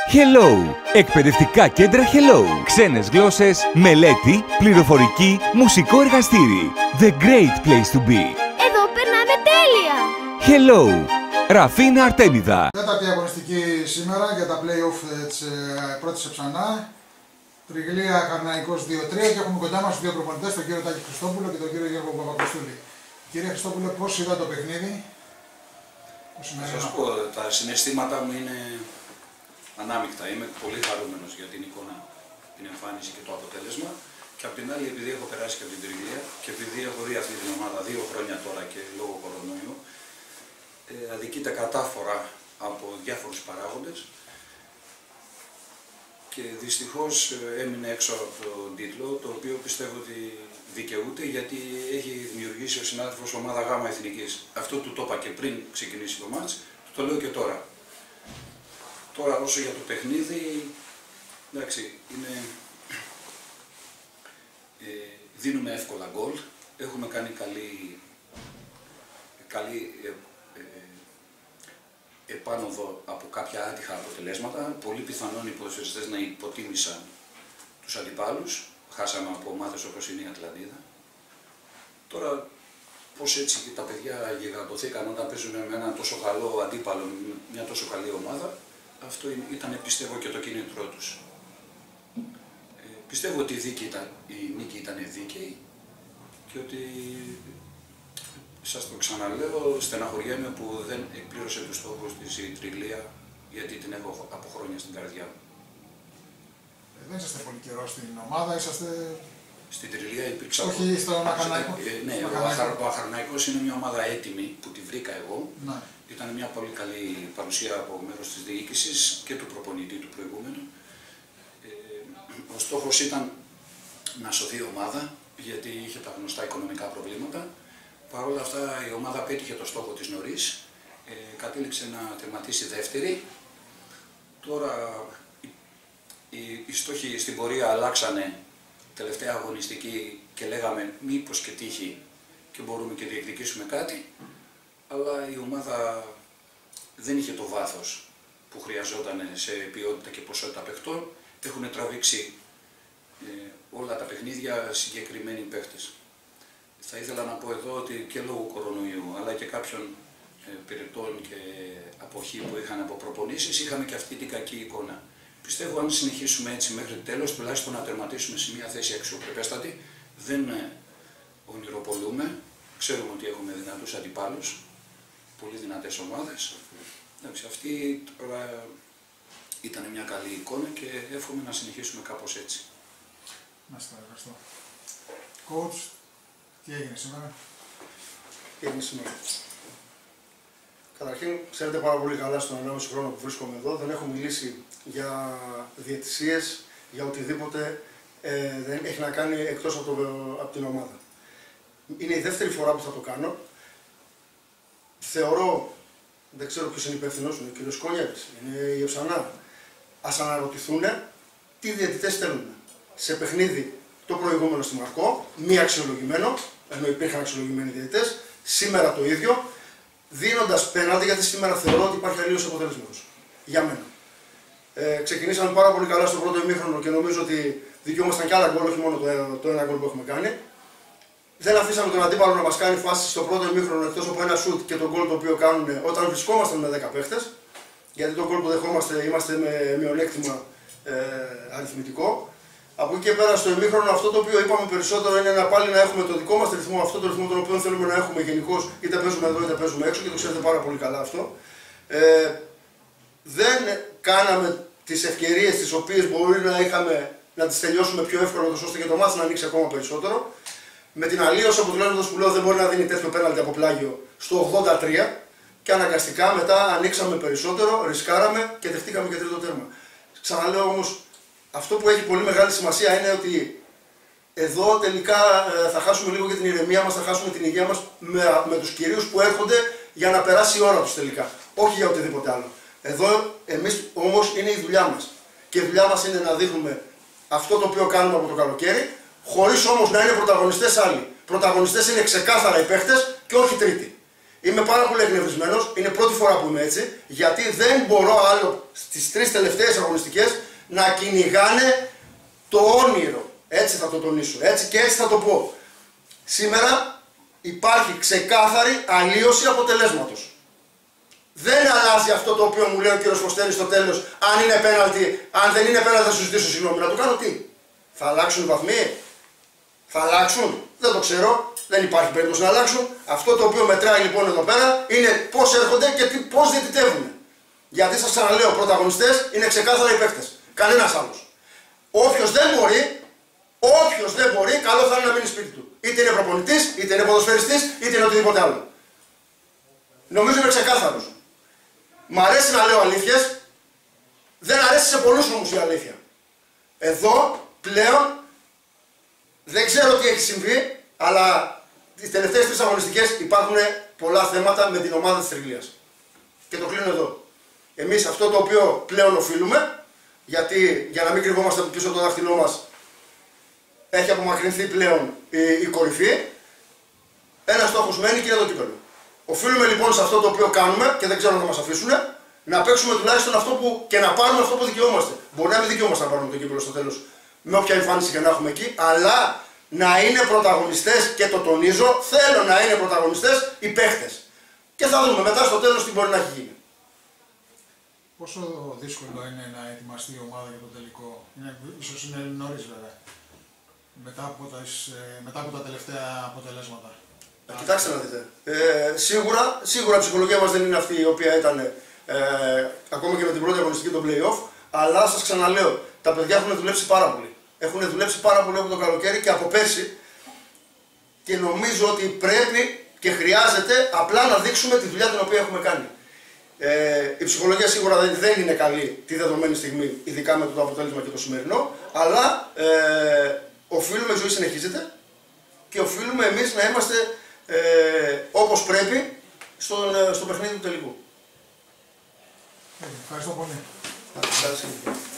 Hello! Εκπαιδευτικά κέντρα Hello. Ξένες γλώσσες, μελέτη, πληροφορική, μουσικό εργαστήρι. The great place to be. Εδώ περνάμε τέλεια! Hello! Ραφίνα Αρτέμιδα. Τέταρτη αγωνιστική σήμερα για τα play-off της πρώτης Εψανά. Τριγλία Χαρναϊκός 2-3 και έχουμε κοντά μας τους δύο προπονητές, τον κύριο Τάκη Χριστόπουλο και τον κύριο Γιώργο Παπακοστούλη. Κύριε Χριστόπουλο, πώς είδα το παιχνίδι? Να σας πω, τα συναισθήματα μου είναι ανάμεικτα. Είμαι πολύ χαρούμενος για την εικόνα, την εμφάνιση και το αποτέλεσμα. Και απ' την άλλη, επειδή έχω περάσει και από την Τριγλία και επειδή έχω δει αυτή την ομάδα 2 χρόνια τώρα και λόγω κορονοϊού, αδικείται κατάφορα από διάφορους παράγοντες και δυστυχώς έμεινε έξω από τον τίτλο, το οποίο πιστεύω ότι δικαιούται, γιατί έχει δημιουργήσει ο συνάδελφος ομάδα Γ Εθνικής. Αυτό του το είπα και πριν ξεκινήσει το μάτς, το λέω και τώρα. Τώρα όσο για το παιχνίδι, εντάξει, δίνουμε εύκολα γκολ, έχουμε κάνει καλή επάνωδο από κάποια άτυχα αποτελέσματα. Πολύ πιθανόν οι ποδοσφαιριστές να υποτίμησαν τους αντιπάλους. Χάσαμε από ομάδες όπως είναι η Ατλαντίδα. Τώρα, πώς έτσι τα παιδιά γιγαντωθήκαν όταν παίζουν με έναν τόσο καλό αντίπαλο, μια τόσο καλή ομάδα, αυτό ήταν, πιστεύω, και το κίνητρό τους. Πιστεύω ότι η νίκη ήταν δίκαιη και ότι, σας το ξαναλέω, στεναχωριέμαι που δεν εκπλήρωσε τους στόχους της η Τριγλία, γιατί την έχω από χρόνια στην καρδιά μου. Δεν είσαστε πολύ καιρό στην ομάδα, είσαστε... Στην Τριγλία υπήρξα... Όχι στον Αχαρναϊκό. Ναι, ο Αχαρναϊκός είναι μια ομάδα έτοιμη που τη βρήκα εγώ. Ναι. Ήταν μια πολύ καλή παρουσία από μέρος της διοίκησης και του προπονητή του προηγούμενου. Ο στόχος ήταν να σωθεί η ομάδα, γιατί είχε τα γνωστά οικονομικά προβλήματα. Παρ' όλα αυτά η ομάδα πέτυχε το στόχο της νωρίς, κατέληξε να τερματίσει δεύτερη. Τώρα οι στόχοι στην πορεία αλλάξανε τελευταία αγωνιστική και λέγαμε μήπως και τύχει και μπορούμε και διεκδικήσουμε κάτι, αλλά η ομάδα δεν είχε το βάθος που χρειαζόταν σε ποιότητα και ποσότητα παιχτών. Έχουν τραβήξει όλα τα παιχνίδια συγκεκριμένοι παίχτες. Θα ήθελα να πω εδώ ότι και λόγω κορονοϊού, αλλά και κάποιων πυρετών και αποχή που είχαν από προπονήσεις, είχαμε και αυτή την κακή εικόνα. Πιστεύω αν συνεχίσουμε έτσι μέχρι τέλος, τουλάχιστον να τερματίσουμε σε μια θέση αξιοπρεπέστατη, δεν ονειροπολούμε. Ξέρουμε ότι έχουμε δυνατούς αντιπάλους, πολύ δυνατές ομάδες. Εντάξει, αυτή τώρα ήταν μια καλή εικόνα και εύχομαι να συνεχίσουμε κάπως έτσι. Μάλιστα, ευχαριστώ. Coach, τι έγινε σήμερα? Τι έγινε σήμερα? Καταρχήν, ξέρετε πάρα πολύ καλά στον 1,5 χρόνο που βρίσκομαι εδώ, δεν έχω μιλήσει για διαιτησίες, για οτιδήποτε δεν έχει να κάνει εκτός από την ομάδα. Είναι η δεύτερη φορά που θα το κάνω. Θεωρώ, δεν ξέρω ποιος είναι υπεύθυνος, είναι ο κύριος Κόνιαβης, είναι η Εψανά. Ας αναρωτηθούν τι διαιτητές θέλουν. Σε παιχνίδι το προηγούμενο στη Μαρκό, μη αξιολογημένο, ενώ υπήρχαν αξιολογημένοι διαιτητές, σήμερα το ίδιο, δίνοντας πέναλτι, γιατί σήμερα θεωρώ ότι υπάρχει αλλίωση αποτελέσματος. Για μένα. Ξεκινήσαμε πάρα πολύ καλά στο πρώτο ημίχρονο και νομίζω ότι δικαιούμασταν κι άλλα γκολ, όχι μόνο το ένα γκολ που έχουμε κάνει. Δεν αφήσαμε τον αντίπαλο να μας κάνει φάση στο πρώτο ημίχρονο εκτός από ένα σουτ και τον γκολ το οποίο κάνουν όταν βρισκόμασταν με 10 παίχτες. Γιατί το γκολ που δεχόμαστε είμαστε με μειονέκτημα αριθμητικό. Από εκεί και πέρα στο ημίχρονο αυτό το οποίο είπαμε περισσότερο είναι να πάλι να έχουμε το δικό μας ρυθμό, αυτό το ρυθμό τον οποίο θέλουμε να έχουμε γενικώς, είτε παίζουμε εδώ είτε παίζουμε έξω και το ξέρετε πάρα πολύ καλά αυτό. Δεν κάναμε τις ευκαιρίες τις οποίες μπορεί να είχαμε να τις τελειώσουμε πιο εύκολα, ώστε και το μάτς να ανοίξει ακόμα περισσότερο. Με την αλλίωση αποτελέσματος που λέω δεν μπορεί να δίνει τέτοιο πέναλτι από πλάγιο στο 83 και αναγκαστικά μετά ανοίξαμε περισσότερο, ρισκάραμε και δεχτήκαμε και τρίτο τέρμα. Ξαναλέω όμως, αυτό που έχει πολύ μεγάλη σημασία είναι ότι εδώ τελικά θα χάσουμε λίγο και την ηρεμία μας, θα χάσουμε την υγεία μας με τους κυρίους που έρχονται για να περάσει η ώρα τους τελικά. Όχι για οτιδήποτε άλλο. Εδώ εμείς όμως είναι η δουλειά μας. Και η δουλειά μας είναι να δείχνουμε αυτό το οποίο κάνουμε από το καλοκαίρι, χωρίς όμως να είναι πρωταγωνιστές άλλοι. Πρωταγωνιστές είναι ξεκάθαρα οι παίχτες και όχι τρίτοι. Είμαι πάρα πολύ εκνευρισμένος, είναι πρώτη φορά που είμαι έτσι, γιατί δεν μπορώ άλλο στις 3 τελευταίες αγωνιστικές να κυνηγάνε το όνειρο. Έτσι θα το τονίσω, έτσι και έτσι θα το πω. Σήμερα υπάρχει ξεκάθαρη αλλίωση αποτελέσματος. Δεν αλλάζει αυτό το οποίο μου λέει ο κύριος Φωστέρης στο τέλος, αν είναι πέναλτι, αν δεν είναι πέναλτι θα σου ζητήσω συγγνώμη. Να το κάνω τι, θα αλλάξουν οι βαθμοί, θα αλλάξουν, δεν το ξέρω, δεν υπάρχει περίπτωση να αλλάξουν. Αυτό το οποίο μετράει λοιπόν εδώ πέρα είναι πώς έρχονται και πώς διαιτητεύουν. Γιατί σας ξαναλέω, πρωταγωνιστές είναι ξεκάθαρα οι παίκτες, κανένας άλλος. Όποιος δεν μπορεί, καλό θα είναι να μείνει σπίτι του. Είτε είναι προπονητής, είτε είναι ποδοσφαιριστής, είτε είναι οτιδήποτε άλλο. Νομίζω είναι ξεκάθαρος. Μ' αρέσει να λέω αλήθειες, δεν αρέσει σε πολλούς όμως η αλήθεια. Εδώ πλέον δεν ξέρω τι έχει συμβεί, αλλά τις τελευταίες 3 αγωνιστικές υπάρχουν πολλά θέματα με την ομάδα της Τριγλίας. Και το κλείνω εδώ. Εμείς αυτό το οποίο πλέον οφείλουμε, γιατί για να μην κρυβόμαστε πίσω από το δάχτυλό μας, έχει απομακρυνθεί πλέον η κορυφή, ένα στόχος μένει και είναι το κύπελλο. Οφείλουμε λοιπόν σε αυτό το οποίο κάνουμε και δεν ξέρω αν θα μας αφήσουν, να παίξουμε τουλάχιστον αυτό που και να πάρουμε αυτό που δικαιούμαστε. Μπορεί να μην δικαιούμαστε να πάρουμε το κύπελλο στο τέλος, με όποια εμφάνιση και να έχουμε εκεί, αλλά να είναι πρωταγωνιστές και το τονίζω, θέλω να είναι πρωταγωνιστές οι παίχτες. Και θα δούμε μετά στο τέλος τι μπορεί να έχει γίνει. Πόσο δύσκολο είναι να ετοιμαστεί η ομάδα για το τελικό, ίσως είναι νωρίς βέβαια, μετά από τα τελευταία αποτελέσματα. Κοιτάξτε να δείτε. Σίγουρα η ψυχολογία μας δεν είναι αυτή η οποία ήταν ακόμα και με την πρώτη αγωνιστική των play-off, αλλά σας ξαναλέω, τα παιδιά έχουν δουλέψει πάρα πολύ. Έχουν δουλέψει πάρα πολύ από το καλοκαίρι και από πέρσι και νομίζω ότι πρέπει και χρειάζεται απλά να δείξουμε τη δουλειά την οποία έχουμε κάνει. Η ψυχολογία σίγουρα δεν είναι καλή τη δεδομένη στιγμή, ειδικά με το αποτέλεσμα και το σημερινό, αλλά οφείλουμε, η ζωή συνεχίζεται και οφείλουμε εμείς να είμαστε όπως πρέπει στο παιχνίδι του τελικού. Ευχαριστώ πολύ.